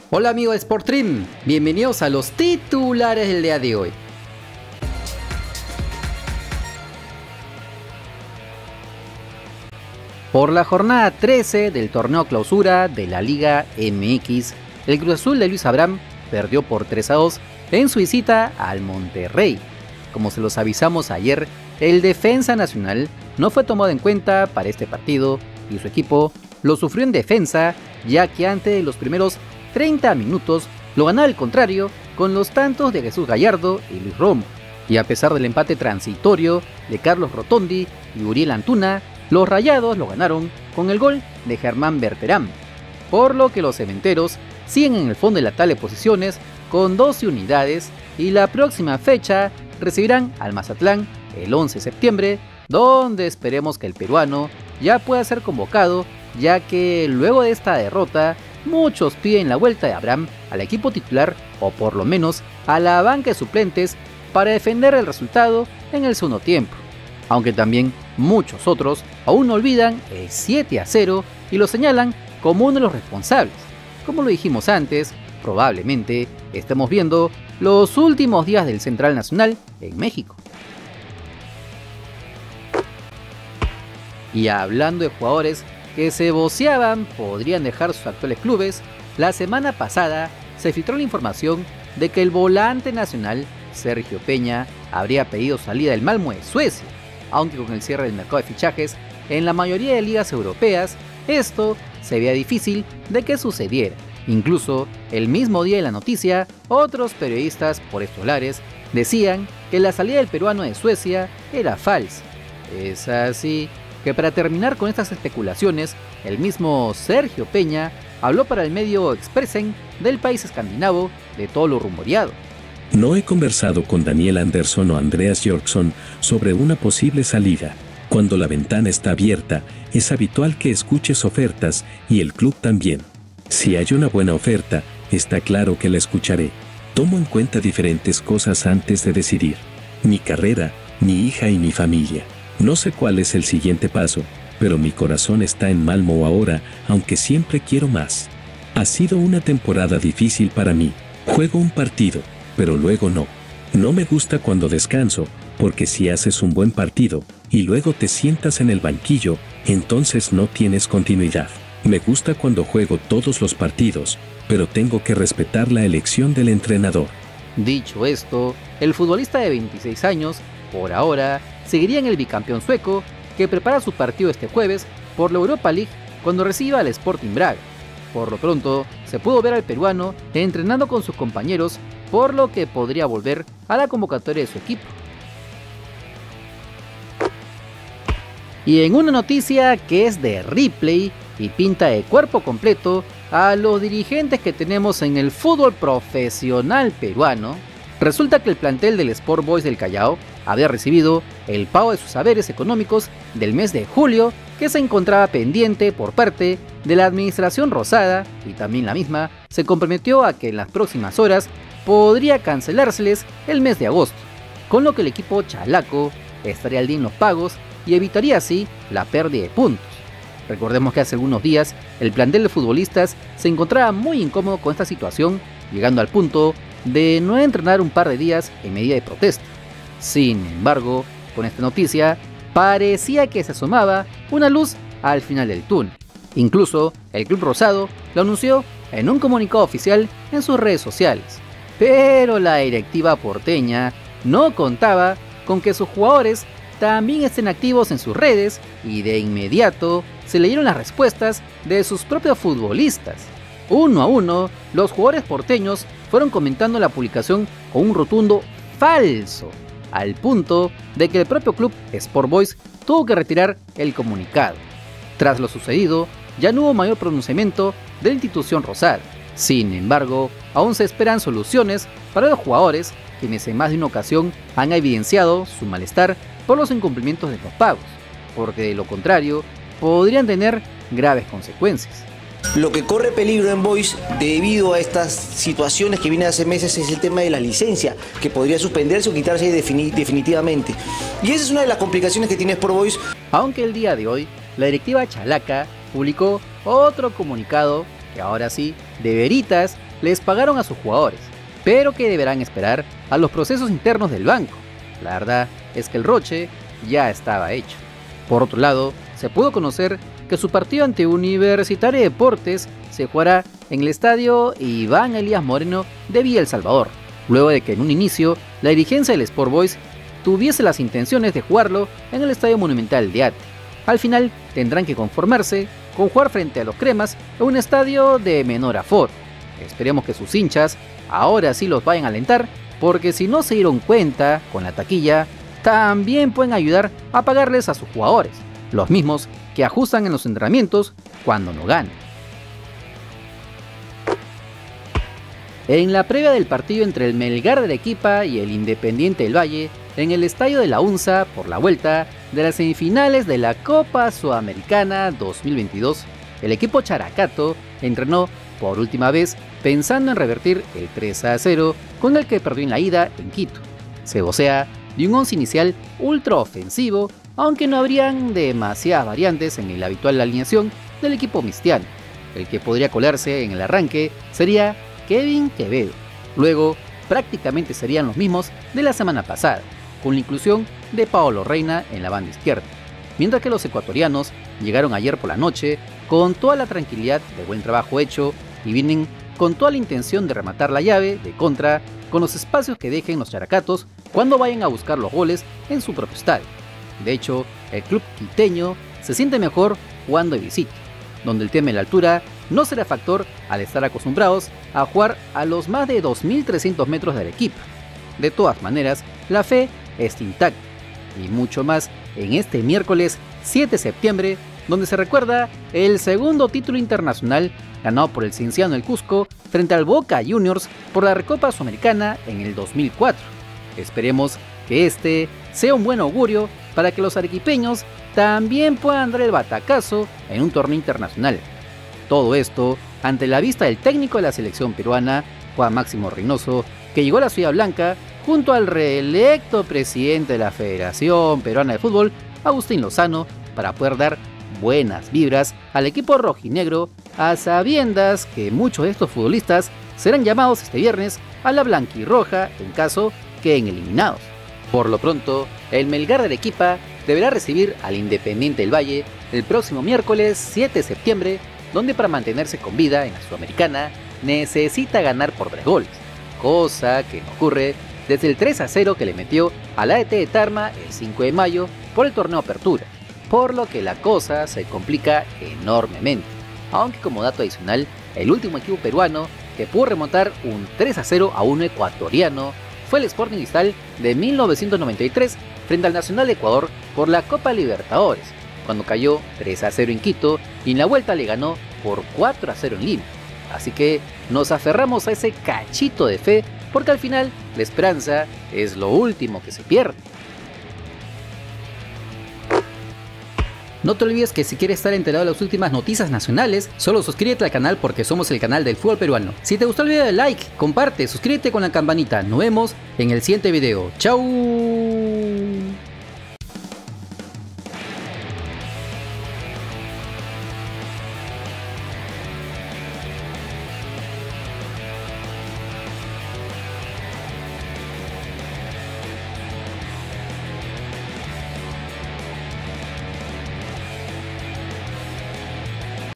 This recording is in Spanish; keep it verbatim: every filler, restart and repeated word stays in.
Hola amigos de Sportstream, bienvenidos a los titulares del día de hoy. Por la jornada trece del torneo clausura de la Liga M X, el Cruz Azul de Luis Abraham perdió por tres a dos en su visita al Monterrey. Como se los avisamos ayer, el defensa nacional no fue tomado en cuenta para este partido y su equipo lo sufrió en defensa, ya que antes de los primeros treinta minutos lo ganaba al contrario con los tantos de Jesús Gallardo y Luis Romo. Y a pesar del empate transitorio de Carlos Rotondi y Uriel Antuna, los Rayados lo ganaron con el gol de Germán Berterame, por lo que los cementeros siguen en el fondo de la tabla de posiciones con doce unidades y la próxima fecha recibirán al Mazatlán el once de septiembre, donde esperemos que el peruano ya pueda ser convocado, ya que luego de esta derrota muchos piden la vuelta de Abraham al equipo titular o por lo menos a la banca de suplentes para defender el resultado en el segundo tiempo, aunque también muchos otros aún no olvidan el siete a cero y lo señalan como uno de los responsables. Como lo dijimos antes, probablemente estemos viendo los últimos días del Central Nacional en México. Y hablando de jugadores que se voceaban podrían dejar sus actuales clubes, la semana pasada se filtró la información de que el volante nacional Sergio Peña habría pedido salida del Malmö de Suecia, aunque con el cierre del mercado de fichajes en la mayoría de ligas europeas, esto se veía difícil de que sucediera. Incluso el mismo día de la noticia, otros periodistas por estos lares decían que la salida del peruano de Suecia era falsa. Es así que para terminar con estas especulaciones, el mismo Sergio Peña habló para el medio Expressen del país escandinavo de todo lo rumoreado. No he conversado con Daniel Andersson o Andreas Jorgensen sobre una posible salida. Cuando la ventana está abierta, es habitual que escuches ofertas y el club también. Si hay una buena oferta, está claro que la escucharé. Tomo en cuenta diferentes cosas antes de decidir. Mi carrera, mi hija y mi familia. No sé cuál es el siguiente paso, pero mi corazón está en Malmö ahora, aunque siempre quiero más. Ha sido una temporada difícil para mí. Juego un partido, pero luego no. No me gusta cuando descanso, porque si haces un buen partido y luego te sientas en el banquillo, entonces no tienes continuidad. Me gusta cuando juego todos los partidos, pero tengo que respetar la elección del entrenador. Dicho esto, el futbolista de veintiséis años, por ahora, seguiría en el bicampeón sueco, que prepara su partido este jueves por la Europa League cuando reciba al Sporting Braga. Por lo pronto, se pudo ver al peruano entrenando con sus compañeros, por lo que podría volver a la convocatoria de su equipo. Y en una noticia que es de replay y pinta de cuerpo completo a los dirigentes que tenemos en el fútbol profesional peruano, resulta que el plantel del Sport Boys del Callao había recibido el pago de sus haberes económicos del mes de julio, que se encontraba pendiente por parte de la administración rosada, y también la misma se comprometió a que en las próximas horas podría cancelárseles el mes de agosto, con lo que el equipo chalaco estaría al día en los pagos y evitaría así la pérdida de puntos. Recordemos que hace algunos días el plantel de futbolistas se encontraba muy incómodo con esta situación, llegando al punto de no entrenar un par de días en medida de protesta. Sin embargo, con esta noticia parecía que se asomaba una luz al final del túnel. Incluso el club rosado lo anunció en un comunicado oficial en sus redes sociales. Pero la directiva porteña no contaba con que sus jugadores también estén activos en sus redes, y de inmediato se leyeron las respuestas de sus propios futbolistas. Uno a uno, los jugadores porteños fueron comentando la publicación con un rotundo falso, al punto de que el propio club Sport Boys tuvo que retirar el comunicado. Tras lo sucedido, ya no hubo mayor pronunciamiento de la institución rosada. Sin embargo, aún se esperan soluciones para los jugadores, quienes en más de una ocasión han evidenciado su malestar por los incumplimientos de los pagos, porque de lo contrario podrían tener graves consecuencias. Lo que corre peligro en Boys debido a estas situaciones que vienen hace meses es el tema de la licencia, que podría suspenderse o quitarse defini- definitivamente. Y esa es una de las complicaciones que tiene Sport Boys. Aunque el día de hoy la directiva chalaca publicó otro comunicado que ahora sí, de veritas, les pagaron a sus jugadores, pero que deberán esperar a los procesos internos del banco. La verdad es que el roche ya estaba hecho. Por otro lado, se pudo conocer que su partido ante Universitario de Deportes se jugará en el estadio Iván Elías Moreno de Villa El Salvador, luego de que en un inicio la dirigencia del Sport Boys tuviese las intenciones de jugarlo en el Estadio Monumental de Ate. Al final tendrán que conformarse con jugar frente a los Cremas en un estadio de menor aforo. Esperemos que sus hinchas ahora sí los vayan a alentar, porque si no se dieron cuenta con la taquilla, también pueden ayudar a pagarles a sus jugadores, los mismos que ajustan en los entrenamientos cuando no ganan. En la previa del partido entre el Melgar de Arequipa y el Independiente del Valle, en el estadio de la UNSA por la vuelta de las semifinales de la Copa Sudamericana dos mil veintidós, el equipo Characato entrenó por última vez pensando en revertir el tres a cero con el que perdió en la ida en Quito. Se vocea de un once inicial ultra ofensivo, aunque no habrían demasiadas variantes en la habitual alineación del equipo mistiano. El que podría colarse en el arranque sería Kevin Quevedo. Luego, prácticamente serían los mismos de la semana pasada, con la inclusión de Paolo Reina en la banda izquierda. Mientras que los ecuatorianos llegaron ayer por la noche con toda la tranquilidad de buen trabajo hecho y vienen con toda la intención de rematar la llave de contra con los espacios que dejen los characatos cuando vayan a buscar los goles en su propio estadio. De hecho, el club quiteño se siente mejor jugando de visita, donde el tema de la altura no será factor al estar acostumbrados a jugar a los más de dos mil trescientos metros del equipo. De todas maneras, la fe está intacta, y mucho más en este miércoles siete de septiembre, donde se recuerda el segundo título internacional ganado por el Cienciano del Cusco frente al Boca Juniors por la Recopa Sudamericana en el dos mil cuatro. Esperemos que este sea un buen augurio para que los arequipeños también puedan dar el batacazo en un torneo internacional. Todo esto ante la vista del técnico de la selección peruana, Juan Máximo Reynoso, que llegó a la Ciudad Blanca junto al reelecto presidente de la Federación Peruana de Fútbol, Agustín Lozano, para poder dar buenas vibras al equipo rojinegro, a sabiendas que muchos de estos futbolistas serán llamados este viernes a la blanquirroja en caso queden eliminados. Por lo pronto, el Melgar de Arequipa deberá recibir al Independiente del Valle el próximo miércoles siete de septiembre, donde para mantenerse con vida en la Sudamericana necesita ganar por tres goles, cosa que no ocurre desde el tres a cero que le metió al A E T de Tarma el cinco de mayo por el torneo Apertura, por lo que la cosa se complica enormemente. Aunque como dato adicional, el último equipo peruano que pudo remontar un tres a cero a uno ecuatoriano fue el Sporting Cristal de mil novecientos noventa y tres frente al Nacional de Ecuador por la Copa Libertadores, cuando cayó tres a cero en Quito y en la vuelta le ganó por cuatro a cero en Lima. Así que nos aferramos a ese cachito de fe, porque al final la esperanza es lo último que se pierde. No te olvides que si quieres estar enterado de las últimas noticias nacionales, solo suscríbete al canal porque somos el canal del fútbol peruano. Si te gustó el video, dale like, comparte, suscríbete con la campanita. Nos vemos en el siguiente video. ¡Chau!